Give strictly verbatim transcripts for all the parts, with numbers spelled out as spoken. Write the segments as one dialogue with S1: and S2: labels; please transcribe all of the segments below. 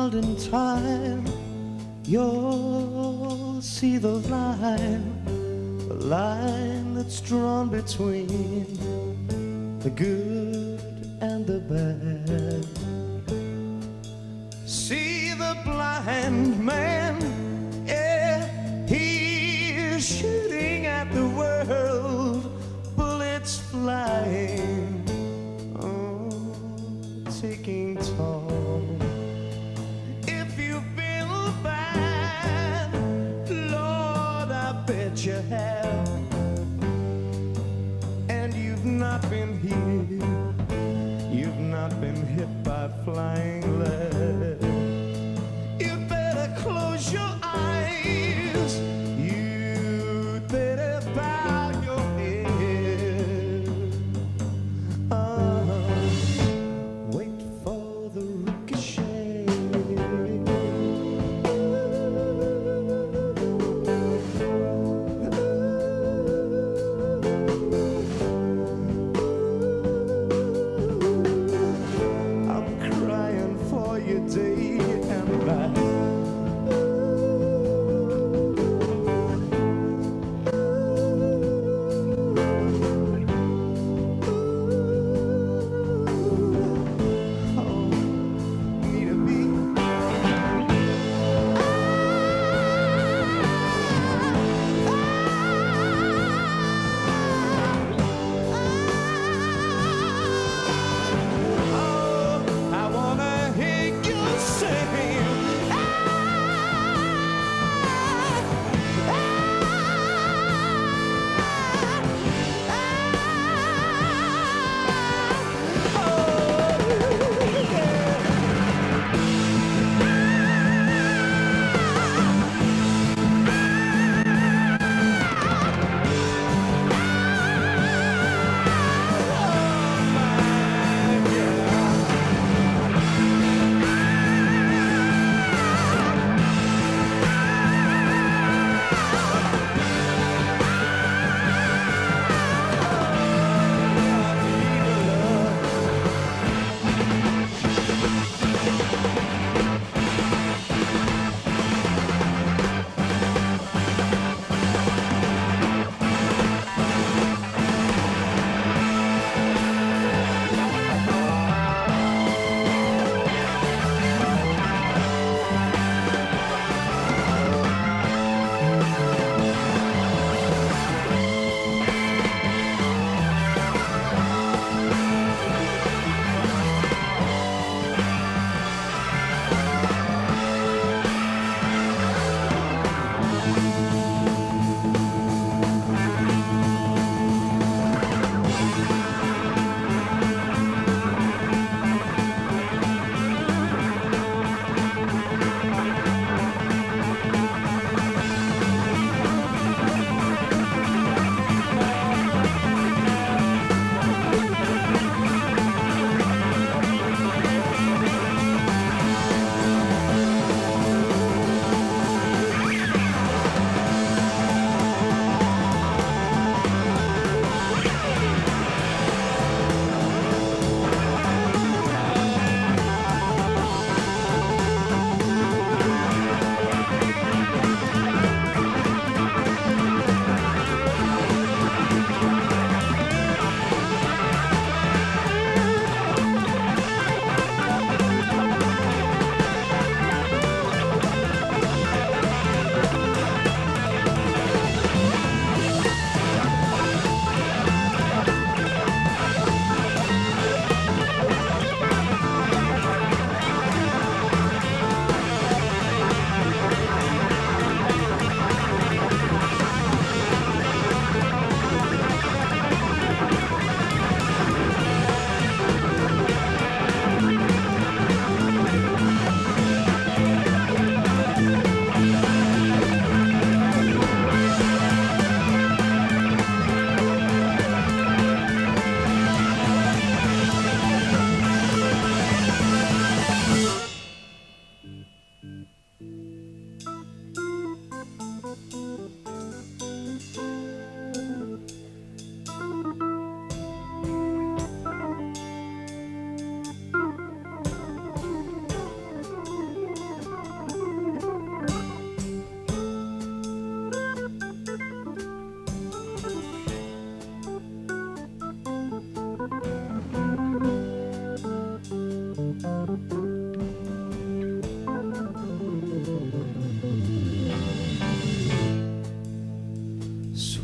S1: child in time, you'll see the line, the line that's drawn between the good and the bad. See the blind man, yeah, he's shooting at the world, bullets flying, oh, taking toll. If you've been bad, Lord, I bet you have, and you've not been here, you've not been hit by flying lead. You better close your eyes, you better bow your head. Uh, wait for the ricochet. I'm crying for you, Dave.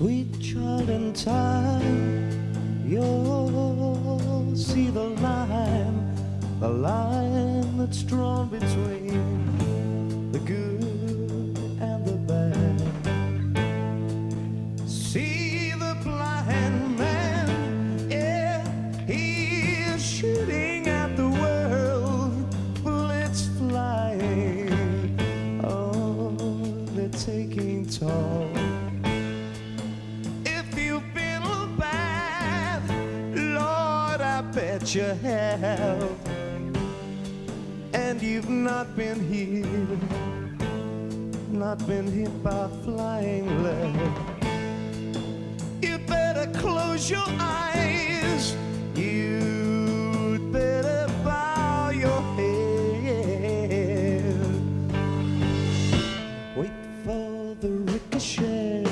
S1: Sweet child, in time you'll see the line, the line that's drawn between the good and the bad. See the blind man, yeah, he is shooting at the world, bullets flying, oh, they're taking toll. Bet you have, and you've not been hit, not been hit by flying lead. You better close your eyes, you'd better bow your head. Wait for the ricochet.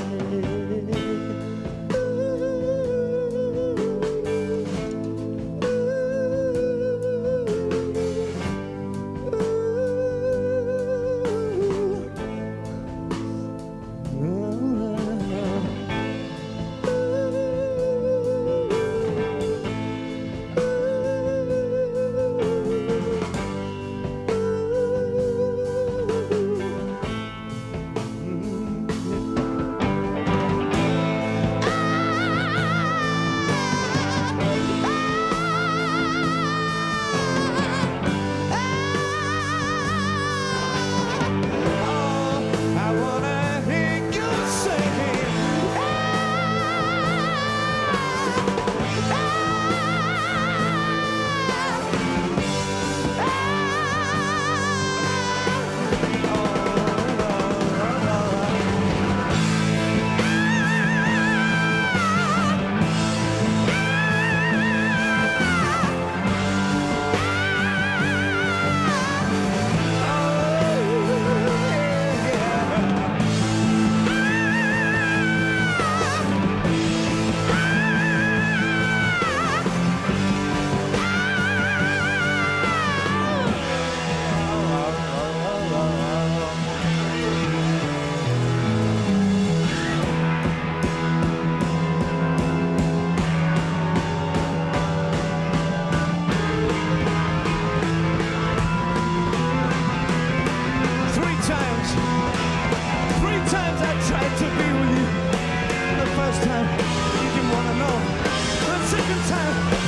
S1: To be with you the first time, you didn't want to know. The second time